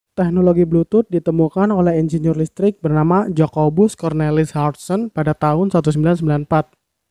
Teknologi Bluetooth ditemukan oleh insinyur listrik bernama Jacobus Cornelis Hartson pada tahun 1994.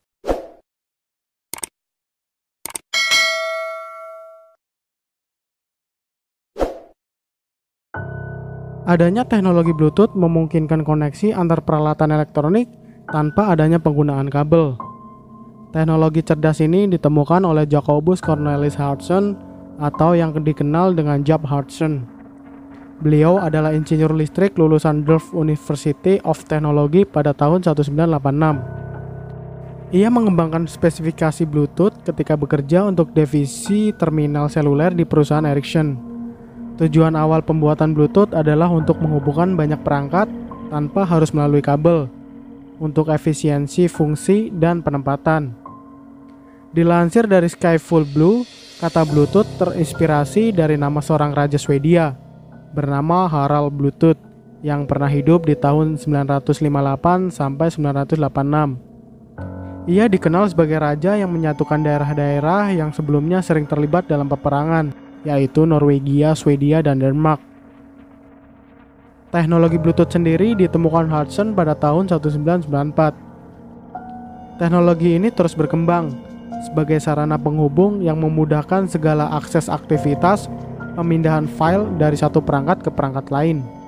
Adanya teknologi Bluetooth memungkinkan koneksi antar peralatan elektronik tanpa adanya penggunaan kabel. Teknologi cerdas ini ditemukan oleh Jacobus Cornelis Hartson atau yang dikenal dengan Job Hartson. Beliau adalah insinyur listrik lulusan Delft University of Technology pada tahun 1986. Ia mengembangkan spesifikasi Bluetooth ketika bekerja untuk divisi terminal seluler di perusahaan Ericsson. Tujuan awal pembuatan Bluetooth adalah untuk menghubungkan banyak perangkat tanpa harus melalui kabel, untuk efisiensi fungsi dan penempatan. Dilansir dari Skyfall Blue, kata Bluetooth terinspirasi dari nama seorang raja Swedia bernama Harald Bluetooth yang pernah hidup di tahun 958 sampai 986. Ia dikenal sebagai raja yang menyatukan daerah-daerah yang sebelumnya sering terlibat dalam peperangan, yaitu Norwegia, Swedia, dan Denmark. Teknologi Bluetooth sendiri ditemukan Hudson pada tahun 1994. Teknologi ini terus berkembang sebagai sarana penghubung yang memudahkan segala akses aktivitas pemindahan file dari satu perangkat ke perangkat lain.